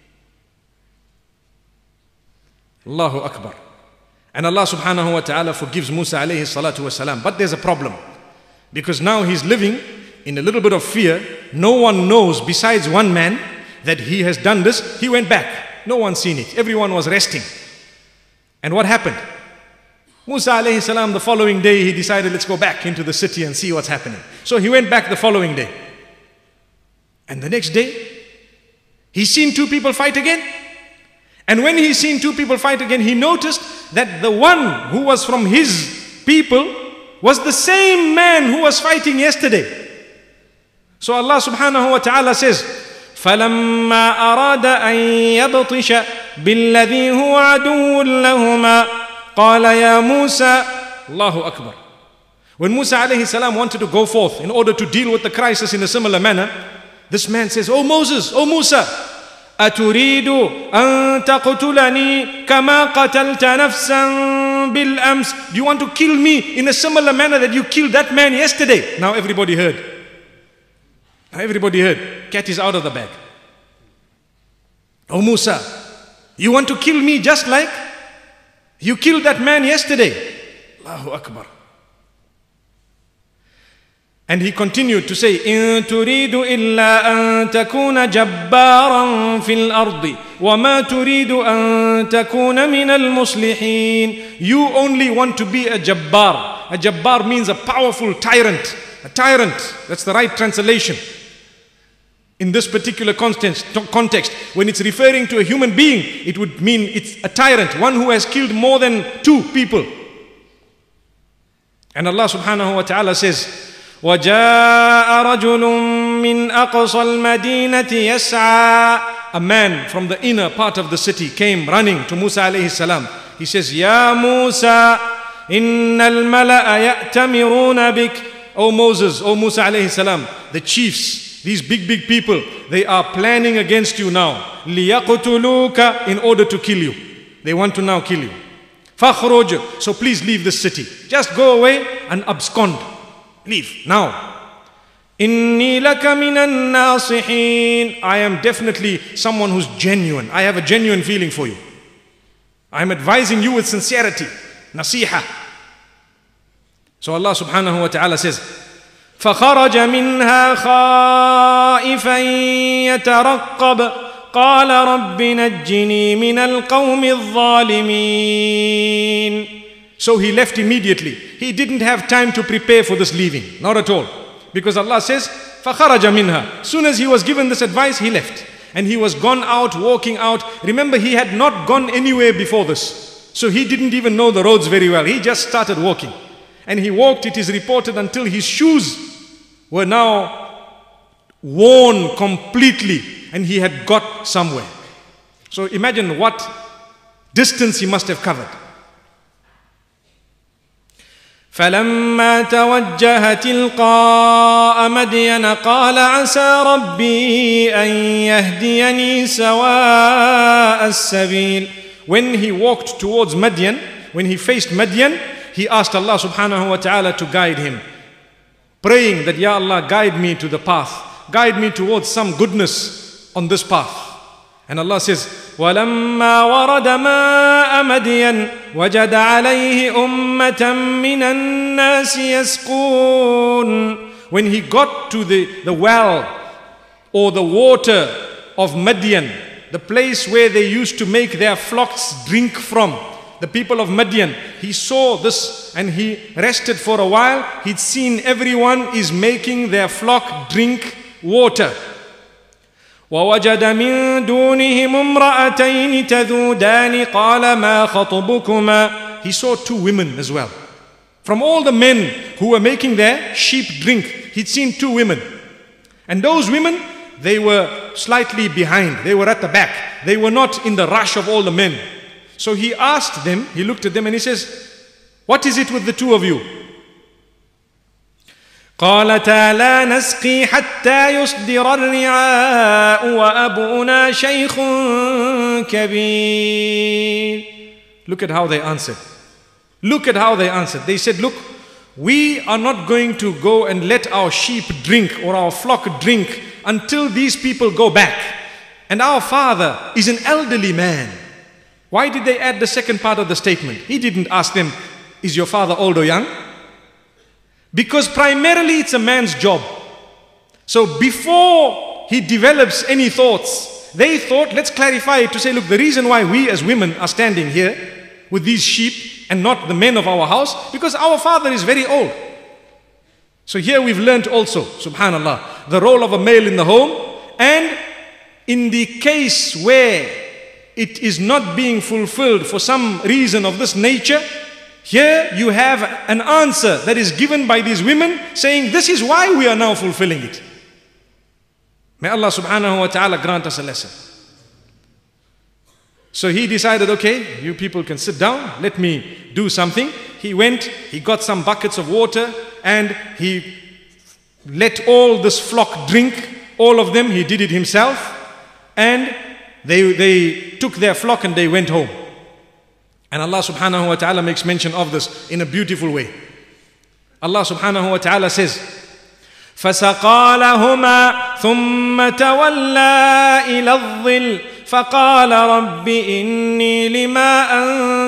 Allahu Akbar. And Allah subhanahu wa ta'ala forgives Musa alayhi salatu wasalam. But there's a problem. Because now he's living in a little bit of fear. No one knows besides one man that he has done this. He went back. No one seen it. Everyone was resting. And what happened? Musa alayhi salam, the following day, he decided, let's go back into the city and see what's happening. So he went back the following day. And the next day, he seen two people fight again. And when he seen two people fight again, he noticed that the one who was from his people was the same man who was fighting yesterday. So Allah subhanahu wa ta'ala says, فَلَمَّا أَرَادَ أَن يَبْطِشَ بِالَّذِي هُوَ عَدُوٌّ لَهُمَا قَالَ يَا مُوسَى. Allahu Akbar. When Musa alayhi salam wanted to go forth in order to deal with the crisis in a similar manner, this man says, "Oh Moses, oh Musa, أتريد أن تقتلني كما قتلت نفسا بالأمس? Do you want to kill me in a similar manner that you killed that man yesterday?" Now everybody heard. Now everybody heard. Cat is out of the bag. "Oh Musa, you want to kill me just like you killed that man yesterday?" Allahu Akbar. And he continued to say, إِن تُرِيدُ إِلَّا أَن تَكُونَ جَبَّارًا فِي الْأَرْضِ وَمَا تُرِيدُ أَن تَكُونَ مِنَ الْمُصْلِحِينَ. You only want to be a jabbar. A jabbar means a powerful tyrant. A tyrant, that's the right translation. In this particular context, when it's referring to a human being, it would mean it's a tyrant, one who has killed more than 2 people. And Allah subhanahu wa ta'ala says, وَجَاءَ رَجُلٌ مِّنْ أَقْصَى الْمَدِينَةِ يَسْعَى. A man from the inner part of the city came running to Musa alayhi salam. He says, Ya Musa, إِنَّ الْمَلَأَ يَأْتَمِرُونَ بِكَ. O Moses, O Musa alayhi salam, the chiefs, these big people, they are planning against you now. لِيَقْتُلُوكَ. In order to kill you. They want to now kill you. فَخْرُجْ. So please leave this city. Just go away and abscond. Leave now. إِنِّي لَكَ مِنَ النَّاصِحِينَ. I am definitely someone who's genuine. I have a genuine feeling for you. I am advising you with sincerity. Nasiha. So Allah subhanahu wa ta'ala says, فَخَرَجَ مِنْهَا خَائِفًا يَتَرَقَّبُ قَالَ رَبِّ نَجِّنِي مِنَ الْقَوْمِ الظَّالِمِينَ. So he left immediately. He didn't have time to prepare for this leaving. Not at all. Because Allah says, فَخَرَجَ مِنْهَا. Soon as he was given this advice, he left. And he was gone out, walking out. Remember, he had not gone anywhere before this. So he didn't even know the roads very well. He just started walking. And he walked, it is reported, until his shoes were now worn completely. And he had got somewhere. So imagine what distance he must have covered. فَلَمَّا تَوَجَّهَ تِلْقَاءَ مَدْيَنَ قَالَ عَسَى رَبِّي أَن يَهْدِيَنِي سَوَاءَ السَّبِيلِ. When he walked towards Madian, when he faced Madian, he asked Allah subhanahu wa ta'ala to guide him, praying that, Ya Allah, guide me to the path, guide me towards some goodness on this path. And Allah says, وَلَمَّا وَرَدَ مَاءَ مَدْيَنَ وَجَدَ عَلَيْهِ أُمَّةً مِّنَ النَّاسِ يَسْقُونَ. When he got to the well or the water of Madian, the place where they used to make their flocks drink from, the people of Madian, he saw this and he rested for a while. He'd seen everyone is making their flock drink water. وَوَجَدَ مِن دُونِهِمْ امْرَأَتَيْنِ تَذُودَانِ قَالَ مَا خَطْبُكُمَا. He saw 2 women as well. From all the men who were making their sheep drink, he'd seen 2 women. And those women, they were slightly behind. They were at the back. They were not in the rush of all the men. So he asked them, he looked at them and he says, what is it with the 2 of you? قالتا لا نسقي حتى يصدر الرعاء وأبونا شيخ كبير. Look at how they answered. Look at how they answered. They said, look, we are not going to go and let our sheep drink or our flock drink until these people go back. And our father is an elderly man. Why did they add the second part of the statement? He didn't ask them, is your father old or young? Because primarily it's a man's job. So before he develops any thoughts, they thought, let's clarify it to say, look, the reason why we as women are standing here with these sheep and not the men of our house, because our father is very old. So here we've learnt also, subhanallah, the role of a male in the home. And in the case where it is not being fulfilled for some reason of this nature, here you have an answer that is given by these women saying, this is why we are now fulfilling it. May Allah subhanahu wa ta'ala grant us a lesson. So he decided, okay, you people can sit down, let me do something. He went, he got some buckets of water and he let all this flock drink, all of them. He did it himself, and they took their flock and they went home. And Allah subhanahu wa ta'ala makes mention of this in a beautiful way. Allah subhanahu wa ta'ala says, فَسَقَى لَهُمَا ثُمَّ تَوَلَّى إِلَى الظِّلِّ فَقَالَ رَبِّ إِنِّي لِمَا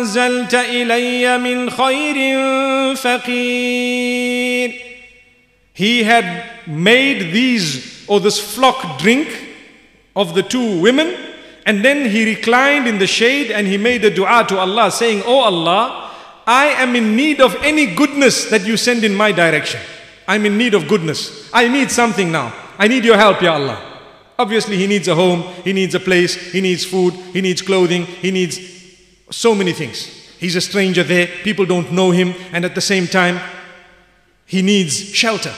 أَنزَلْتَ إِلَيَّ مِنْ خَيْرٍ فَقِيرٌ. he had made this flock drink of the two women, and then he reclined in the shade and he made a dua to Allah saying, "Oh Allah, I am in need of any goodness that you send in my direction. I'm in need of goodness. I need something now. I need your help, Ya Allah." Obviously he needs a home, he needs a place, he needs food, he needs clothing, he needs so many things. He's a stranger there, people don't know him, and at the same time he needs shelter.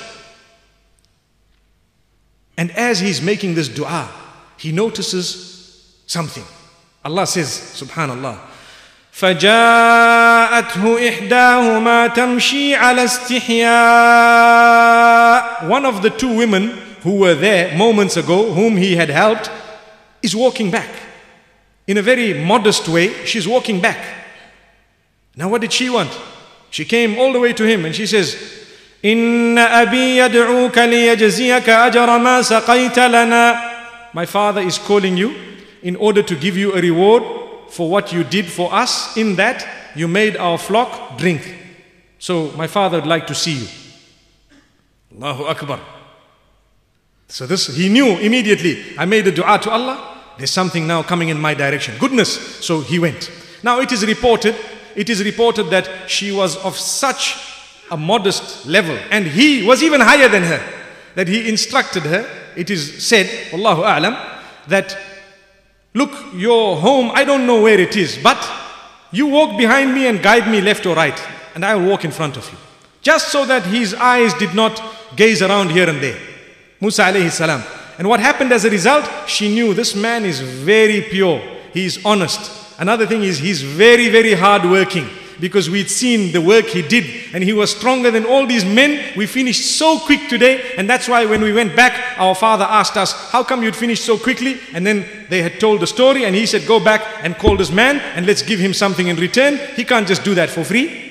And as he's making this dua, he notices something. Allah says, subhanallah, فَجَاءَتْهُ إِحْدَاهُمَا تَمْشِي عَلَى اسْتِحْيَاءٍ. One of the two women who were there moments ago, whom he had helped, is walking back. In a very modest way, she's walking back. Now what did she want? She came all the way to him and she says, إِنَّ أَبِي يَدْعُوكَ لِيَجْزِيَكَ أَجْرَ مَا سَقَيْتَ لَنَا. My father is calling you in order to give you a reward for what you did for us, in that you made our flock drink. So my father would like to see you. Allahu Akbar. So this, he knew immediately, I made a dua to Allah, there's something now coming in my direction, goodness. So he went. Now it is reported that she was of such a modest level, and he was even higher than her, that he instructed her. It is said, Wallahu A'lam, that look, your home, I don't know where it is, but you walk behind me and guide me left or right, and I will walk in front of you. Just so that his eyes did not gaze around here and there. Musa alayhi salam. And what happened as a result? She knew this man is very pure. He is honest. Another thing is he's very, very hard working, because we'd seen the work he did and he was stronger than all these men. We finished so quick today, and that's why when we went back, our father asked us, how come you'd finished so quickly? And then they had told the story and he said, go back and call this man and let's give him something in return. He can't just do that for free.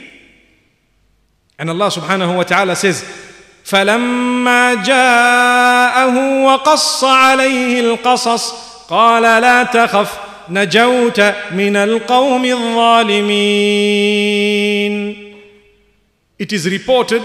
And Allah subhanahu wa ta'ala says, فَلَمَّا جَاءَهُ وَقَصَّ عَلَيْهِ الْقَصَصِ قَالَ لَا تَخَفْ نَجَوْتَ مِنَ الْقَوْمِ الظَّالِمِينَ. It is reported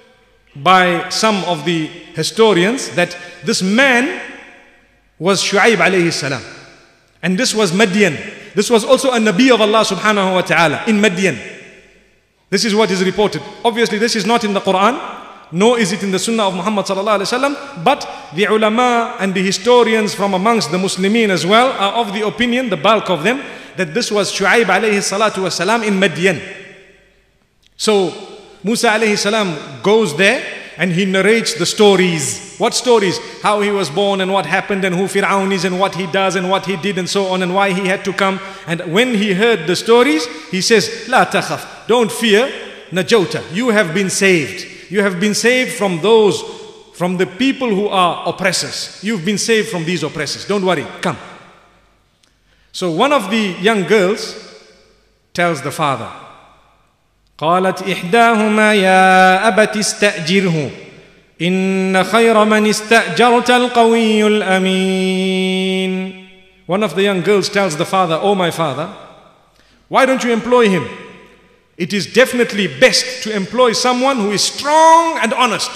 by some of the historians that this man was Shu'aib alayhi salam. And this was Madian. This was also a Nabi of Allah subhanahu wa ta'ala in Madian. This is what is reported. Obviously this is not in the Quran, nor is it in the Sunnah of Muhammad sallallahu alaihi wasallam, but the ulama and the historians from amongst the Muslimin as well are of the opinion, the bulk of them, that this was Shu'aib alayhi salatu wasalam in Madian. So Musa alayhi salam goes there and he narrates the stories. What stories? How he was born and what happened and who Fir'aun is and what he does and what he did and so on and why he had to come. And when he heard the stories, he says, La takhaf, don't fear, najawta, you have been saved. You have been saved from the people who are oppressors. You've been saved from these oppressors. Don't worry, come. So one of the young girls tells the father, قالت إحداهما يا أبت استأجره إن خير من استأجرت القوي الأمين. One of the young girls tells the father, oh my father, why don't you employ him? It is definitely best to employ someone who is strong and honest,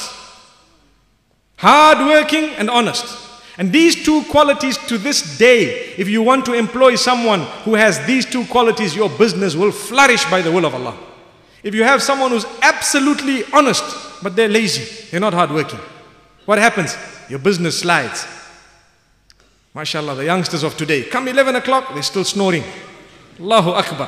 hard-working and honest. And these two qualities to this day, if you want to employ someone who has these two qualities, your business will flourish by the will of Allah. If you have someone who's absolutely honest, but they're lazy, they're not hard-working, what happens? Your business slides. MashaAllah, the youngsters of today, come 11 o'clock, they're still snoring. Allahu Akbar.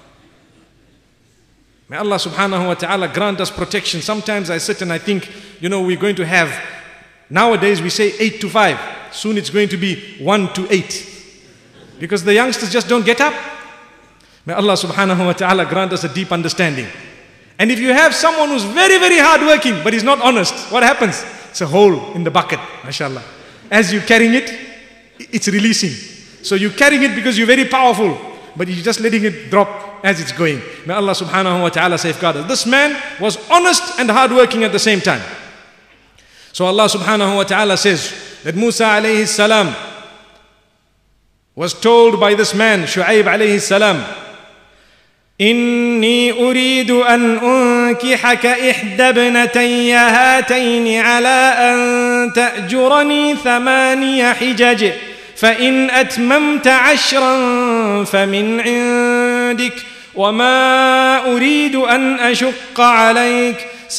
May Allah subhanahu wa ta'ala grant us protection. Sometimes I sit and I think, we're going to have, nowadays we say 8 to 5. Soon it's going to be 1 to 8. Because the youngsters just don't get up. May Allah subhanahu wa ta'ala grant us a deep understanding. And if you have someone who's very, very hardworking, but he's not honest, what happens? It's a hole in the bucket, mashallah. As you're carrying it, it's releasing. So you're carrying it because you're very powerful, but you're just letting it drop as it's going. May Allah subhanahu wa ta'ala safeguard us. This man was honest and hardworking at the same time. So Allah subhanahu wa ta'ala says that Musa alayhi salam was told by this man, Shu'aib alayhi salam, إني أريد أن أنكحك إحدى ابنتي هاتين على أن تأجرني 8 حجج فإن أتممت 10 فمن عندك وما أريد أن أشق عليك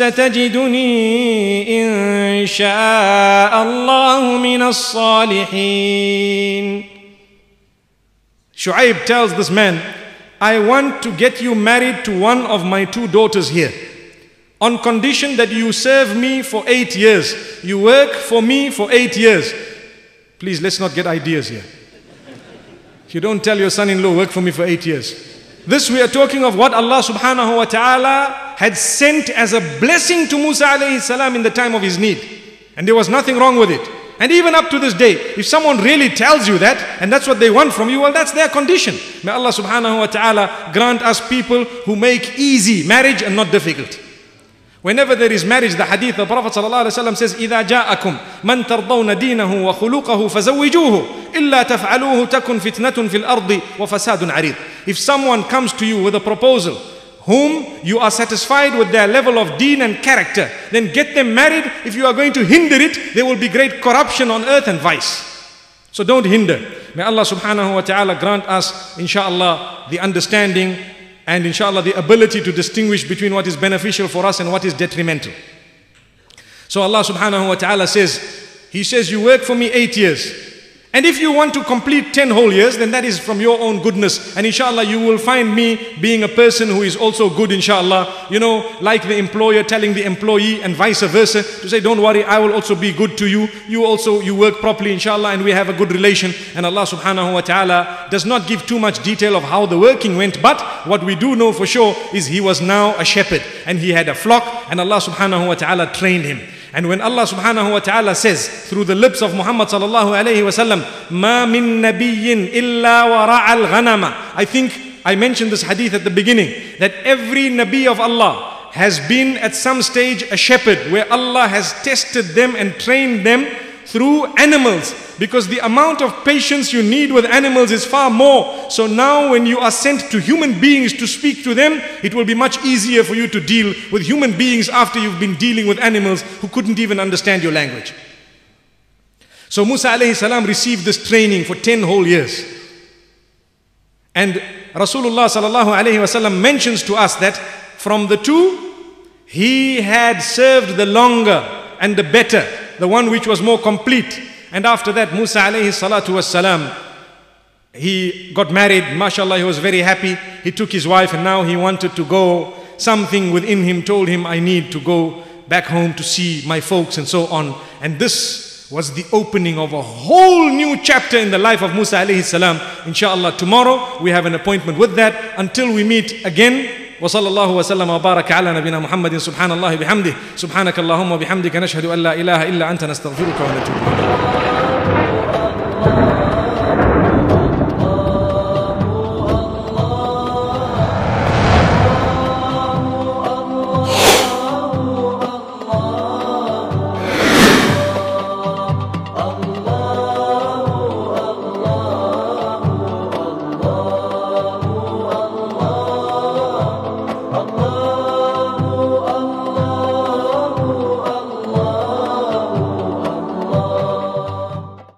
ستجدني إن شاء الله من الصالحين. Shu'aib tells this man, I want to get you married to one of my 2 daughters here, on condition that you serve me for 8 years. You work for me for 8 years. Please, let's not get ideas here. You don't tell your son-in-law, work for me for 8 years. This we are talking of what Allah subhanahu wa ta'ala had sent as a blessing to Musa alayhi salam in the time of his need. And there was nothing wrong with it. And even up to this day, if someone really tells you that, and that's what they want from you, well, that's their condition. May Allah subhanahu wa ta'ala grant us people who make easy marriage and not difficult. Whenever there is marriage, the hadith, the Prophet sallallahu alaihi wasallam says, إِذَا جَاءَكُمْ مَنْ تَرْضَوْنَ دِينَهُ وَخُلُقَهُ فَزَوِّجُوهُ إِلَّا تَفْعَلُوهُ تَكُنْ فِتْنَةٌ فِي الْأَرْضِ وَفَسَادٌ عَرِيضٌ. If someone comes to you with a proposal, whom you are satisfied with their level of deen and character, then get them married. If you are going to hinder it, there will be great corruption on earth and vice. So don't hinder. May Allah subhanahu wa ta'ala grant us, inshallah, the understanding and inshallah the ability to distinguish between what is beneficial for us and what is detrimental. So Allah subhanahu wa ta'ala says, He says, you work for me 8 years. And if you want to complete 10 whole years, then that is from your own goodness. And inshallah, you will find me being a person who is also good, inshallah. You know, like the employer telling the employee and vice versa, to say, don't worry, I will also be good to you. You work properly, inshallah, and we have a good relation. And Allah subhanahu wa ta'ala does not give too much detail of how the working went. But what we do know for sure is he was now a shepherd. And he had a flock, and Allah subhanahu wa ta'ala trained him. And when Allah subhanahu wa ta'ala says through the lips of Muhammad sallallahu alayhi wa sallam, مَا مِن نَبِيٍّ إِلَّا وَرَعَ الْغَنَمَ. I think I mentioned this hadith at the beginning, that every Nabi of Allah has been at some stage a shepherd, where Allah has tested them and trained them through animals, because the amount of patience you need with animals is far more. So now when you are sent to human beings to speak to them, it will be much easier for you to deal with human beings after you've been dealing with animals who couldn't even understand your language. So Musa alayhi salam received this training for 10 whole years. And Rasulullah sallallahu alayhi wasallam mentions to us that from the 2, he had served the longer and the better, the one which was more complete. And after that, Musa alayhi salatu wassalam, he got married. MashaAllah, he was very happy. He took his wife, and now he wanted to go. Something within him told him, I need to go back home to see my folks and so on. And this was the opening of a whole new chapter in the life of Musa alayhi salam. Inshallah, tomorrow we have an appointment with that. Until we meet again, وصلى الله وسلم وبارك على نبينا محمد سبحان الله بحمده سبحانك اللهم وبحمدك نشهد أن لا إله إلا أنت نستغفرك ونتوب إليك.